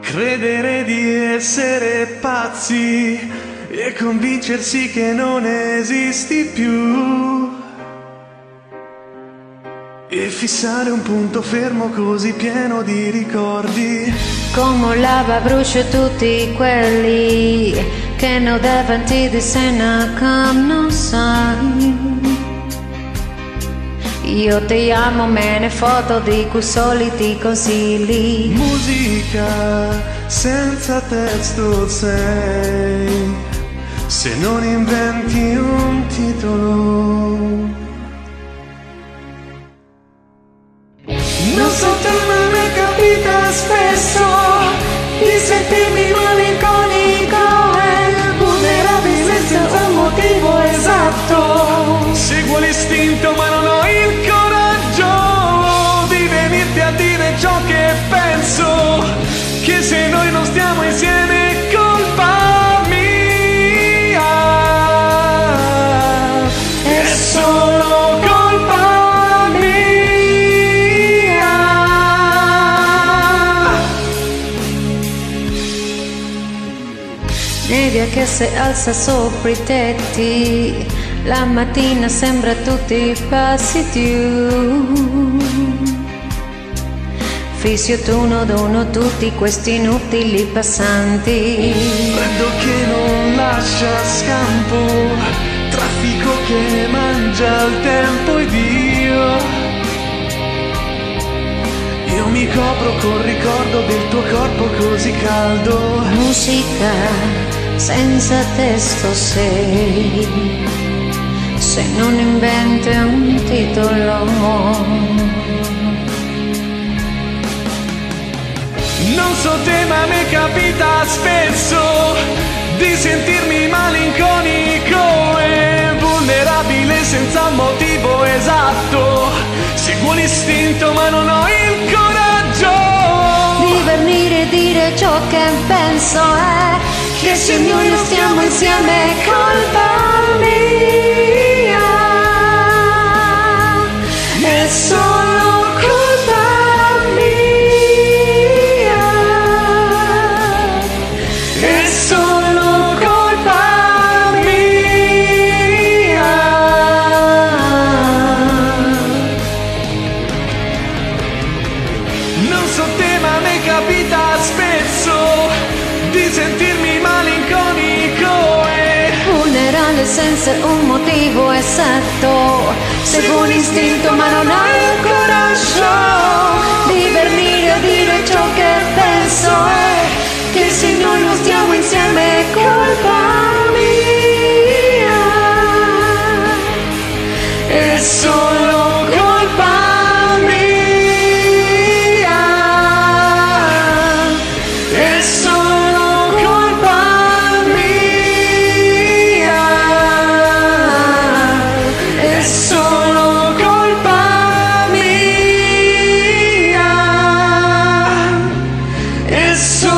Credere di essere pazzi e convincersi che non esisti più, e fissare un punto fermo così pieno di ricordi. Come lava brucio tutti quelli che non davanti di cena non sai. Io ti amo, me ne foto di quei soliti consigli. Musica senza testo sei, se non inventi un titolo. Non so te, ma mi capita spesso di sentirmi malinconico e vulnerabile senza un motivo esatto. Seguo l'istinto ma non ho il coraggio di venirti a dire ciò che penso, che se noi non stiamo insieme è colpa mia, è solo colpa mia. Nebbia che si alza sopra i tetti, la mattina sembra tutti passi più. Fischio uno ad uno tutti questi inutili passanti. Freddo che non lascia scampo, traffico che mangia il tempo ed io mi copro col ricordo del tuo corpo così caldo. Musica senza testo sei, se non inventi un titolo. Non so te, ma mi capita spesso di sentirmi malinconico e vulnerabile senza un motivo esatto. Seguo l'istinto ma non ho il coraggio Di venire e dire ciò che penso è che se noi non stiamo insieme è colpa mia, è solo colpa mia, è solo colpa mia. Non so te, ma mi capita spesso di sentirmi malinconico e vulnerabile senza un motivo esatto. Seguo l'istinto ma non ho il coraggio di venire a dire ciò che penso è che se noi non stiamo insieme è colpa mia, è solo colpa mia, è solo colpa mia, è solo colpa mia, è solo